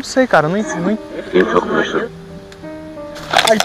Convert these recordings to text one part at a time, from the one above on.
Não sei, cara, não. Ai.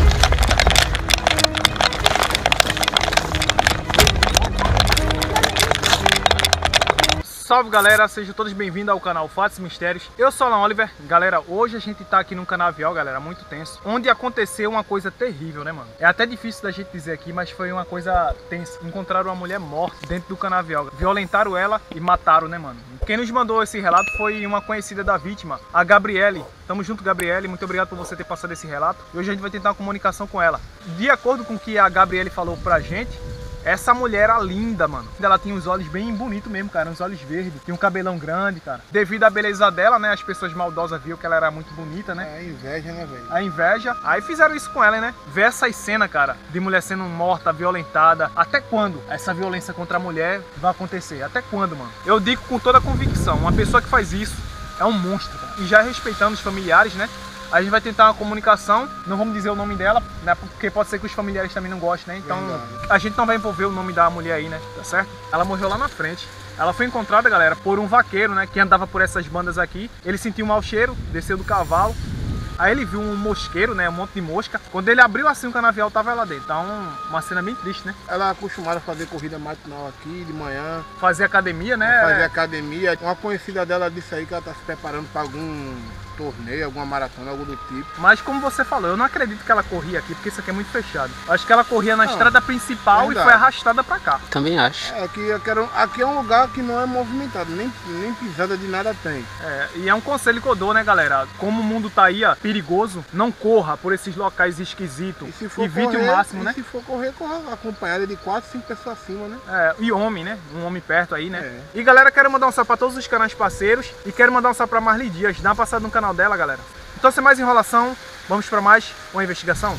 Salve galera, sejam todos bem-vindos ao canal Fatos e Mistérios. Eu sou Alan Oliver. Galera, hoje a gente tá aqui num canavial, galera, muito tenso, onde aconteceu uma coisa terrível, né, mano? É até difícil da gente dizer aqui, mas foi uma coisa tensa. Encontraram uma mulher morta dentro do canavial, violentaram ela e mataram, né, mano? Quem nos mandou esse relato foi uma conhecida da vítima, a Gabriele. Tamo junto, Gabriele, muito obrigado por você ter passado esse relato. E hoje a gente vai tentar uma comunicação com ela. De acordo com o que a Gabriele falou pra gente, essa mulher era linda, mano. Ela tinha os olhos bem bonitos mesmo, cara. Uns olhos verdes. Tinha um cabelão grande, cara. Devido à beleza dela, né? As pessoas maldosas viram que ela era muito bonita, né? É a inveja, né, velho? A inveja. Aí fizeram isso com ela, né? Ver essas cenas, cara, de mulher sendo morta, violentada. Até quando essa violência contra a mulher vai acontecer? Até quando, mano? Eu digo com toda a convicção. Uma pessoa que faz isso é um monstro, cara. E já respeitando os familiares, né? A gente vai tentar uma comunicação, não vamos dizer o nome dela, né? Porque pode ser que os familiares também não gostem, né? Então a gente não vai envolver o nome da mulher aí, né? Tá certo? Ela morreu lá na frente. Ela foi encontrada, galera, por um vaqueiro, né? Que andava por essas bandas aqui. Ele sentiu um mau cheiro, desceu do cavalo. Aí ele viu um mosqueiro, né? Um monte de mosca. Quando ele abriu assim o canavial, tava lá dentro. Então, uma cena bem triste, né? Ela é acostumada a fazer corrida matinal aqui, de manhã. Fazer academia, né? Fazer academia. Uma conhecida dela disse aí que ela tá se preparando para algum torneio, alguma maratona, algo do tipo. Mas como você falou, eu não acredito que ela corria aqui, porque isso aqui é muito fechado. Acho que ela corria na estrada principal verdade. E foi arrastada pra cá. Também acho. É, aqui é um lugar que não é movimentado, nem pisada de nada tem. É, e é um conselho que eu dou, né, galera? Como o mundo tá aí, ó, perigoso, não corra por esses locais esquisitos. Evite o máximo, né? Se for correr, corra acompanhada de 4, 5 pessoas acima, né? É, e homem, né? Um homem perto aí, né? É. E galera, quero mandar um salve pra todos os canais parceiros e quero mandar um salve pra Marli Dias. Dá uma passada no canal dela, galera. Então, sem mais enrolação, vamos para mais uma investigação.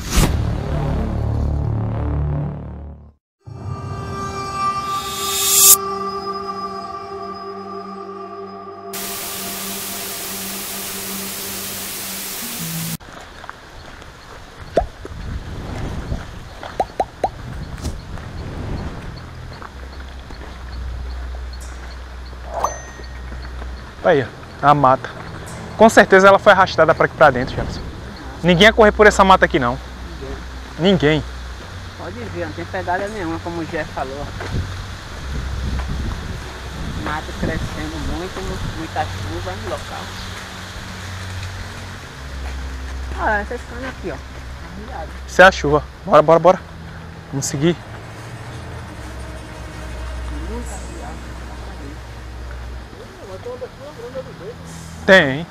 Aí, a mata. Com certeza ela foi arrastada para aqui para dentro, Jefferson. Ninguém ia correr por essa mata aqui, não. Ninguém. Pode ver, não tem pegada nenhuma, como o Jeff falou. Mata crescendo muito, muita chuva no local. Olha essas canas aqui, ó. Isso é a chuva. Bora. Vamos seguir. Tem.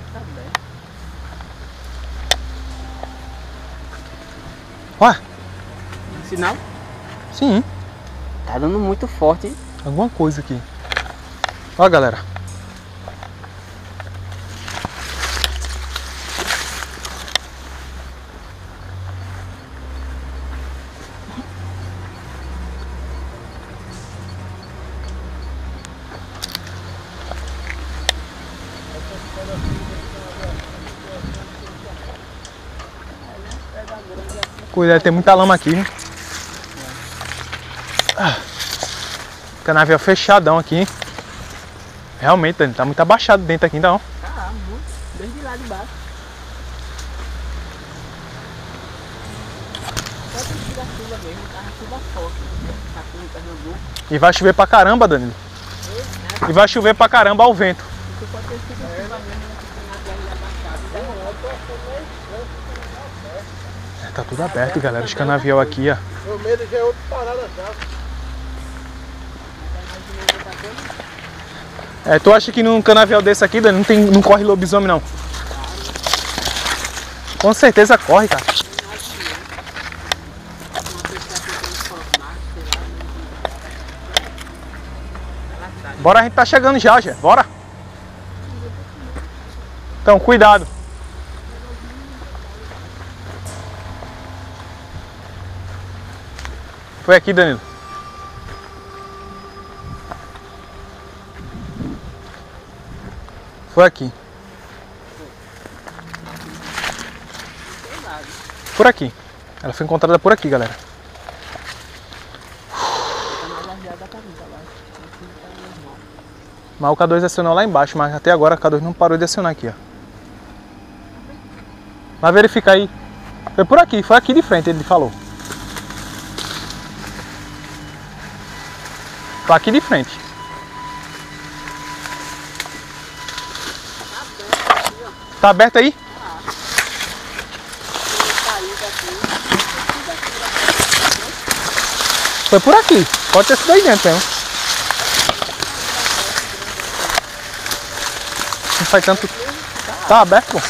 Ué? Sinal? Sim. Tá dando muito forte, hein? Alguma coisa aqui. Ó, galera. Cuidado, tem muita lama aqui, né? Canavial fechadão aqui, hein? Realmente, Dani, tá muito abaixado dentro aqui, então. Tá, muito. Desde lá de baixo. Só tem que tirar chuva mesmo, tá chuva forte. Tá aqui no Pernambuco. E vai chover pra caramba, Danilo. E vai chover pra caramba ao vento. Isso pode ter sido chuva mesmo, né? Que tem abaixado. Tá tudo aberto, galera. Os canavial aqui, ó. Meu medo já é outra parada já. É, tu acha que num canavial desse aqui, Dani, não corre lobisomem, não? Com certeza corre, cara. Bora, a gente tá chegando já, bora. Então, cuidado. Foi aqui, Danilo. Foi aqui. Por aqui. Ela foi encontrada por aqui, galera. Mas o K2 acionou lá embaixo, mas até agora o K2 não parou de acionar aqui, ó. Vai verificar aí. Foi por aqui, foi aqui de frente, ele falou. Foi aqui de frente. Tá aberto aí? Foi por aqui. Pode ter sido aí dentro mesmo. Não faz tanto. Tá aberto, pô.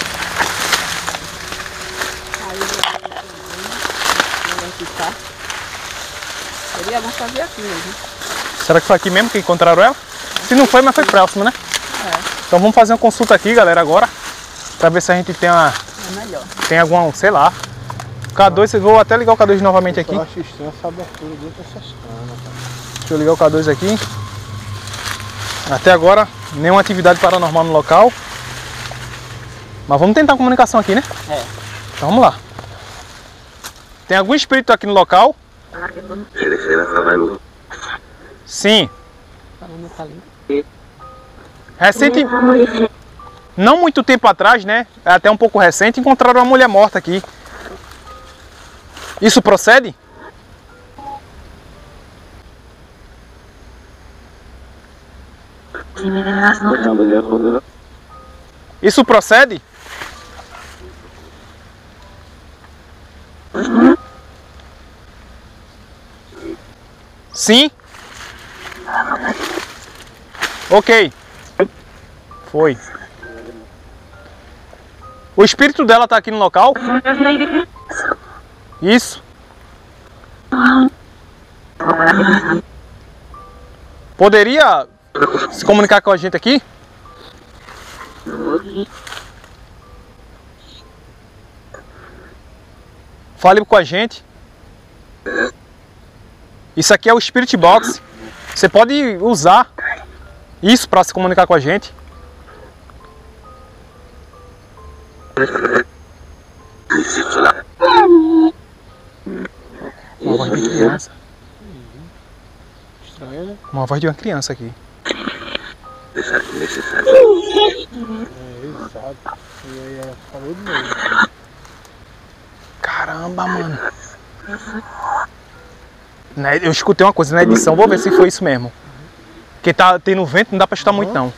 Seria bom fazer aqui mesmo. Será que foi aqui mesmo que encontraram ela? Se não foi, mas foi próximo, né? É. Então vamos fazer uma consulta aqui, galera, agora. Pra ver se a gente tem uma... É melhor. Tem algum, sei lá. K2, eu vou até ligar o K2 novamente aqui. Eu acho estranho essa abertura dentro dessas canas, cara. Deixa eu ligar o K2 aqui. Até agora, nenhuma atividade paranormal no local. Mas vamos tentar a comunicação aqui, né? É. Então vamos lá. Tem algum espírito aqui no local? Sim. Falando tá limpo. Recente, não muito tempo atrás, né? Até um pouco recente, encontraram uma mulher morta aqui. Isso procede? Isso procede? Sim? Ok. Foi. O espírito dela tá aqui no local? Isso. Poderia se comunicar com a gente aqui? Fale com a gente. Isso aqui é o Spirit Box. Você pode usar isso para se comunicar com a gente. Uma voz de criança. Estranho, né? Uma voz de uma criança aqui. É, ele sabe. E aí ela falou de novo. Caramba, mano. Eu escutei uma coisa na edição, vou ver se foi isso mesmo. Porque tá tendo vento, não dá pra escutar muito não.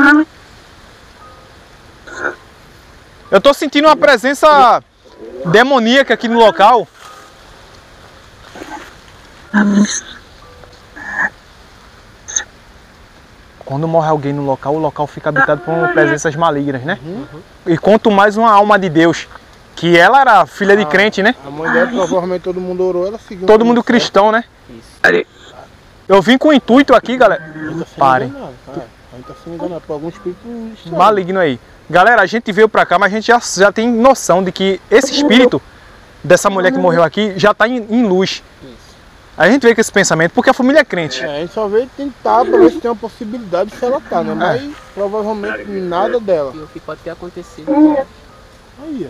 Eu tô sentindo uma presença demoníaca aqui no local. Quando morre alguém no local, o local fica habitado por presenças malignas, né? E quanto mais uma alma de Deus, que ela era filha de crente, né? A mãe dela, provavelmente todo mundo orou, ela seguiu. Todo mundo cristão, né? Isso. Eu vim com o intuito aqui, galera. A gente tá sendo Parem. enganado, cara. A gente tá sendo enganado por algum espírito estranho. Maligno aí. Galera, a gente veio pra cá, mas a gente já tem noção de que esse espírito dessa mulher que morreu aqui já tá em luz. Isso. A gente veio com esse pensamento porque a família é crente. É, a gente só veio tentar pra ver se tem uma possibilidade se ela tá, né? Mas provavelmente nada dela. E o que pode ter acontecido. Aí, ó.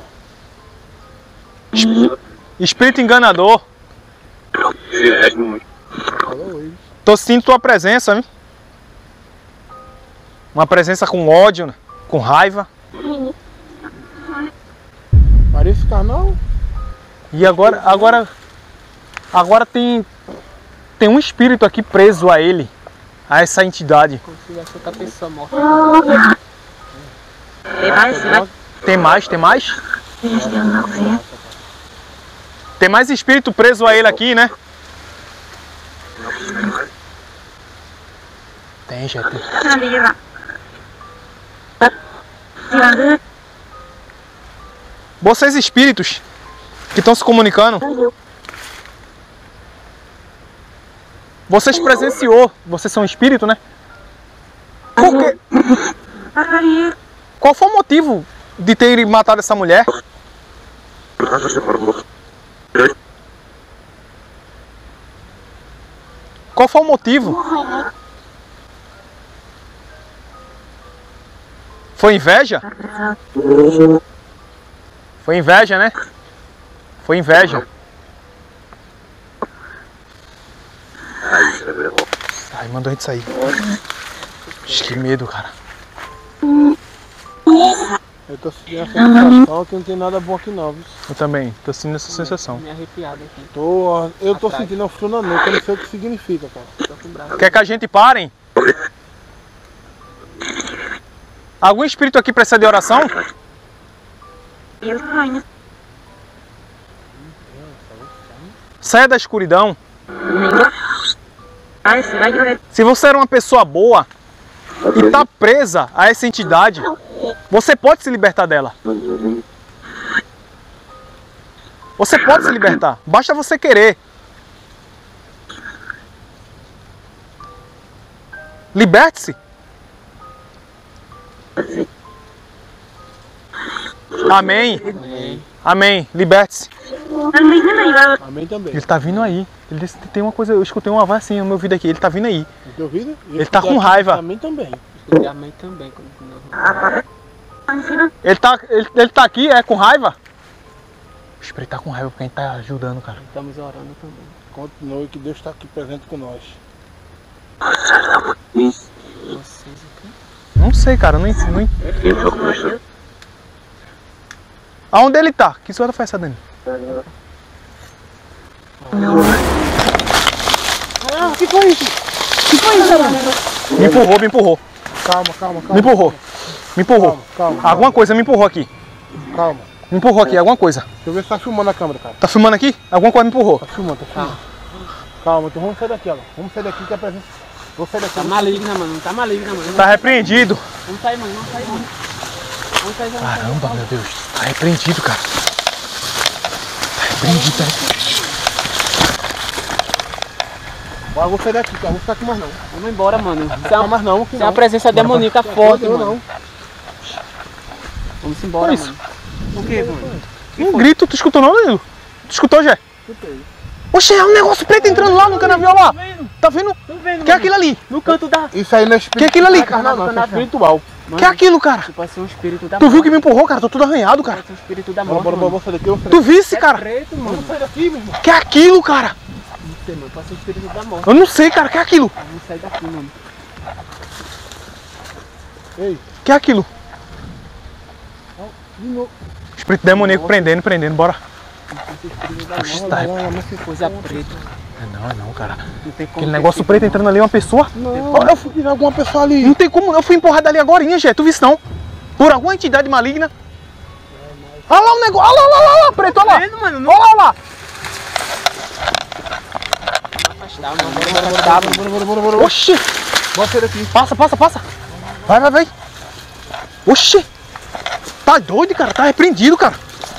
Espírito enganador. Falou ele. Tô sentindo tua presença, hein? Uma presença com ódio, com raiva. Para esse canal, E agora tem um espírito aqui preso a ele, a essa entidade. Como se tivesse outra pessoa morta. Tem mais? Tem mais espírito preso a ele aqui, né? Tem, gente. Vocês espíritos que estão se comunicando, vocês presenciou, vocês são espírito, né? Por quê? Qual foi o motivo de terem matado essa mulher? Qual foi o motivo? Foi inveja? Foi inveja, né? Foi inveja. Ai, mandou a gente sair. Ixi, que medo, cara. Eu tô sentindo essa sensação que não tem nada bom aqui não, viu? Eu também, tô sentindo essa sensação. Me arrepiado aqui. Eu tô Atrás. sentindo um frio na nuca, eu não sei o que significa, cara. Tô com o braço. Quer que a gente parem? Algum espírito aqui precisa de oração? Saia da escuridão. Se você era uma pessoa boa e tá presa a essa entidade, você pode se libertar dela. Você pode se libertar. Basta você querer. Liberte-se. Amém. Amém. Liberte-se. Amém também. Ele tá vindo aí. Ele disse que tem uma coisa. Eu escutei uma voz assim no meu ouvido aqui. Ele tá vindo aí. No teu ouvido? Ele tá com raiva. Amém também. E a mãe também. Ele tá aqui, com raiva? O espírito tá com raiva porque a gente tá ajudando, cara. Estamos orando também. Continue que Deus está aqui presente com nós. Vocês aqui? Não sei, cara. Não. Aonde ele tá? Que senhora foi essa, Dani? O que foi isso? Me empurrou. Calma. Me empurrou. Calma. Alguma coisa me empurrou aqui. Calma. Me empurrou aqui, alguma coisa. Deixa eu ver se tá filmando a câmera, cara. Tá filmando aqui? Alguma coisa me empurrou. Tá filmando. Calma, então vamos sair daqui, ó. Vamos sair daqui que a presença. Vou sair daqui. Tá maligna, mano. Tá maligna, mano. Tá repreendido. Vamos sair, mano. Vamos sair, mano. Vamos sair, vamos sair. Caramba, meu Deus. Tá repreendido, cara. Tá repreendido, tá repreendido. Bora, vou sair daqui, cara. Vou ficar aqui mais não. Vamos embora, mano. Não, mais não. Isso é uma presença demoníaca forte, Eu mano. não. Vamos embora, Isso. mano. O que, mano? Um grito, tu escutou não, Danilo? Tu escutou, Jé? Escutei. Oxe, é um negócio preto entrando lá no canavial lá. Tá vendo? Tô vendo, Que é aquilo ali? no canto da... Isso aí não é espírito. Que é aquilo ali, não é carnal, não, isso é espiritual. Mano, Que é aquilo, cara? Tipo assim, um espírito da Tu viu que me empurrou, cara? Tô tudo arranhado, cara. Parece um espírito da Bora, morte, bora, mano. vamos sair daqui. Vamos sair Tu daqui. visse, cara? Preto, mano. Vamos sair daqui, meu irmão. Que é aquilo, cara? Não sei, mano. Parece um espírito da morte. Eu não sei, cara. Que é aquilo? Vamos sair daqui, mano. Ei, Que é aquilo? de novo. Espírito demoníaco prendendo, bora. Esse espírito da Oxe, morte. tá. Coisa preta. É não, cara. Não tem como Aquele ter negócio sido, preto entrando ali, uma pessoa. Não, eu fui tirar alguma pessoa ali. Não tem como, eu fui empurrado ali agora, Jé. Tu visse não? Por alguma entidade maligna. Olha lá o negócio, olha lá, preto, olha lá. vendo, mano? Não Olha lá. afastar, mano. Vamos afastar, mano. Bora. Oxi. Bora sair daqui. Passa. Vai. Oxi. Tá doido, cara. Tá repreendido, cara.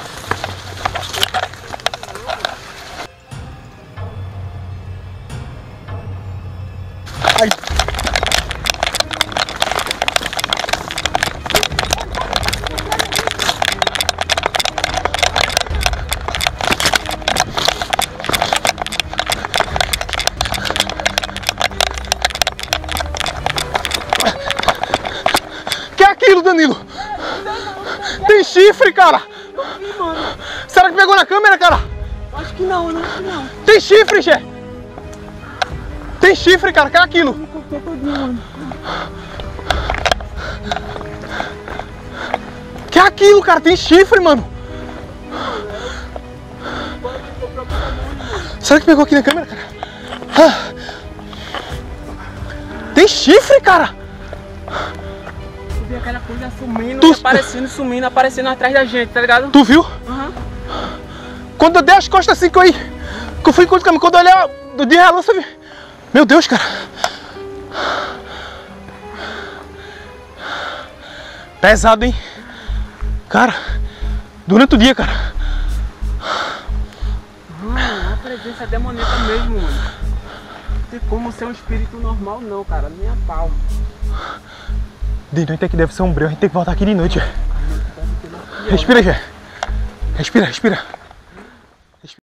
Ai. Que é aquilo, Danilo? Tem chifre, cara! Será que pegou na câmera, cara? Acho que não, acho que não. Tem chifre, Gé! Tem chifre, cara, que é aquilo? Que é aquilo, cara? Tem chifre, mano! Será que pegou aqui na câmera, cara? Ah. Tem chifre, cara! Eu vi aquela coisa sumindo, Tu- aparecendo, aparecendo atrás da gente, tá ligado? Tu viu? Aham. Quando eu dei as costas assim, que eu fui encontrar o caminho, quando eu olhei de relance, eu vi. Meu Deus, cara. Pesado, hein? Cara, durante o dia, cara. Mano, a presença demoníaca mesmo, mano. Não tem como ser um espírito normal não, cara, nem a pau. De noite aqui deve ser um breu, a gente tem que voltar aqui de noite, Jé. Respira, Jé. Respira.